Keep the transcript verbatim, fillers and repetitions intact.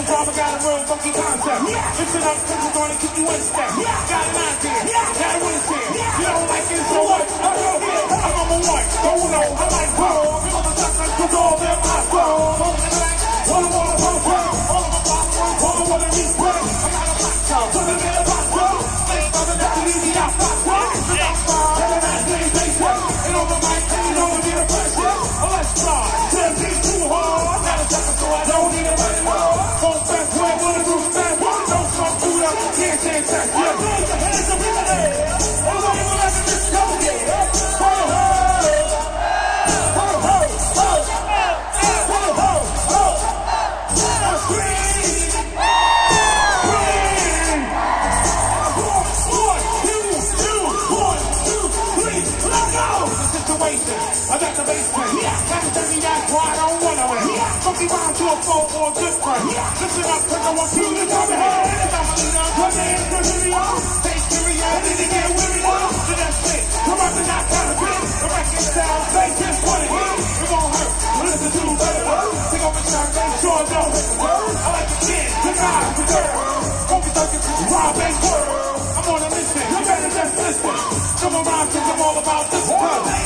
a drama, got a real funky concept. Listen up, cause we're gonna keep you in step. Got an idea, got a winning chance. You don't like it, so what? I don't care. I'm number one, go no, I like bro. I'm on the top, cause all them I flow. All I wanna hold down, all of my box, all I wanna reach back. I got a box out, put it in a box out. Let's stop it, that's easy, I box out. Tell them that's name, they say. And on the mic, you know to be the pressure. Let's try, ten feet too hard. I got a second, so I don't need a money more. Won't fast, way, wanna do fast. Don't come through that, can't change that. Yeah, put your hands up in the air. All the way, we'll have to just go get it. Ho, ho, ho, ho, ho, ho, ho, ho. A scream, scream. One, two, two, one, two, three, let's go. The situation, I got the basement. Got to tell me that's why I don't wanna win. Funky round to a four or a good friend. Listen up, cause I want you to come ahead. I'm a leader, come in, come in, y'all. Take serious, I didn't get weary, y'all. So that's it, come up and not kind of bit. The record sound, they just want to hit. It won't hurt, but listen to the better word. Take off a shot, make sure don't hit the word. I like the kid, the guy, the girl. Don't be thugging to the rob and world. I'm on a mission, you better just listen. Come around, cause I'm all about this club.